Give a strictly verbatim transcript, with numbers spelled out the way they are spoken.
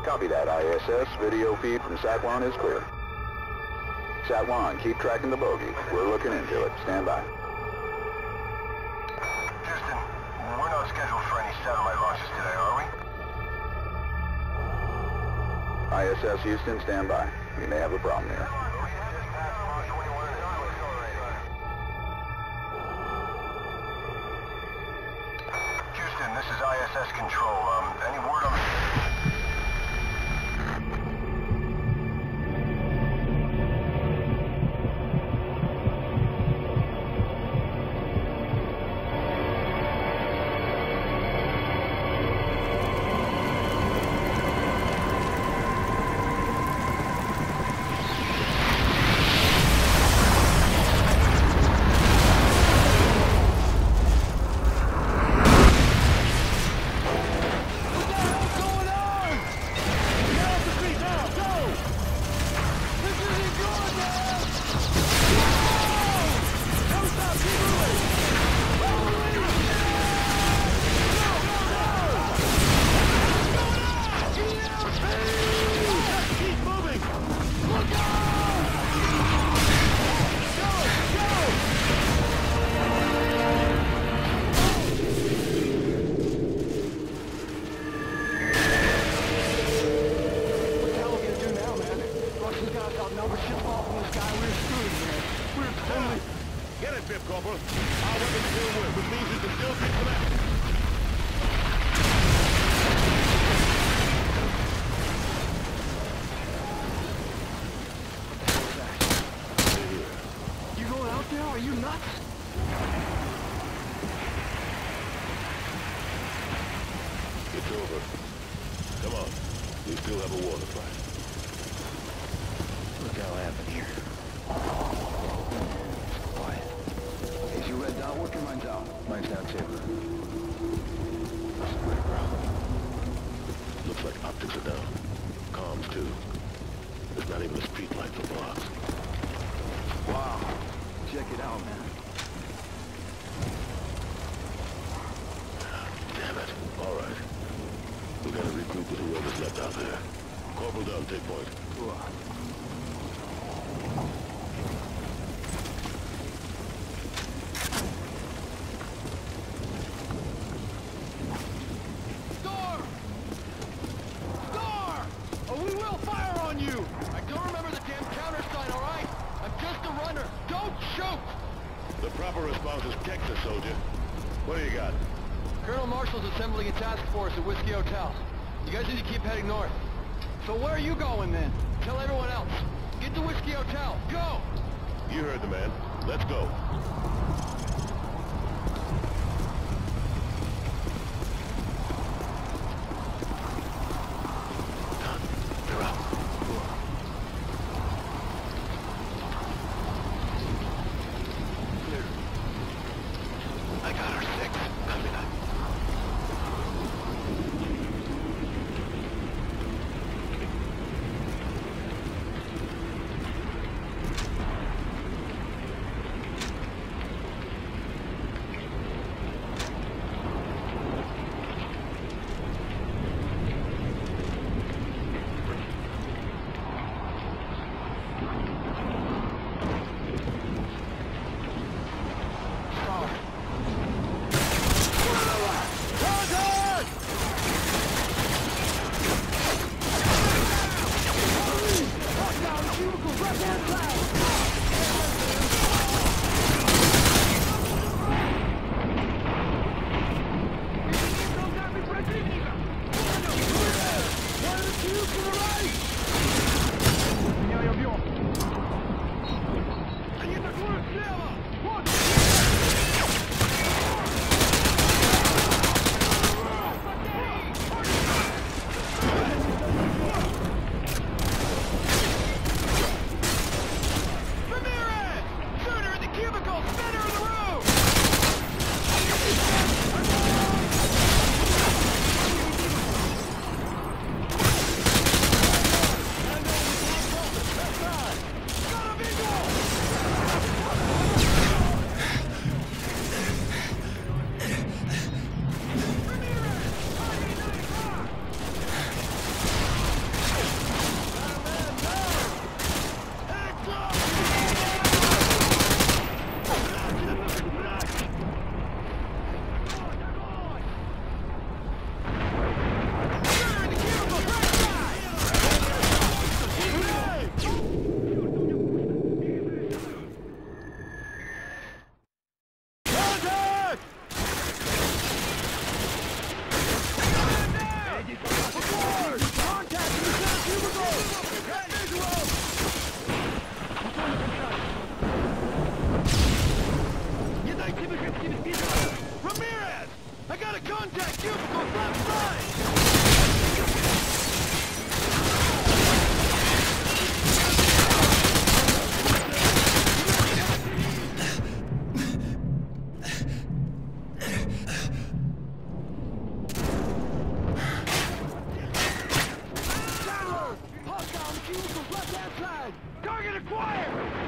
Copy that, I S S. Video feed from Sat one is clear. Sat one, keep tracking the bogey. We're looking into it. Stand by. Houston, we're not scheduled for any satellite launches today, are we? I S S Houston, stand by. We may have a problem here. Houston, this is I S S Control. Um, any word on the... Get it, Fifth Corporal. Our weapons still work, which means we can still keep them out. You going out there? Are you nuts? It's over. Come on. We still have a war to fight. Look how happened here. Quiet. Is your red dot working? Mine's out. Mine's down too. That's great, bro. Looks like optics are down. Comms too. There's not even a street light for blocks. Wow. Check it out, man. Damn it. All right. We gotta regroup with whoever's left out there. Corporal down, take point. Ooh. Storm! Storm! Or we will fire on you! I don't remember the damn countersign, all right? I'm just a runner. Don't shoot! The proper response is Texas, soldier. What do you got? Colonel Marshall's assembling a task force at Whiskey Hotel. You guys need to keep heading north. So where are you going then? Tell everyone else. Get to Whiskey Hotel. Go! You heard the man. Let's go. Done. You're up. Clear. I got her six. Copy that. Contact cubicles left side! Tyler! Hostile on the cubicles left hand side! Target acquired!